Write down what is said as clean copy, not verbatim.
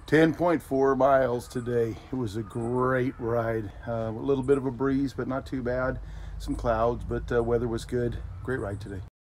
10.4 miles today. It was a great ride. A little bit of a breeze, but not too bad. Some clouds, but weather was good. Great ride today.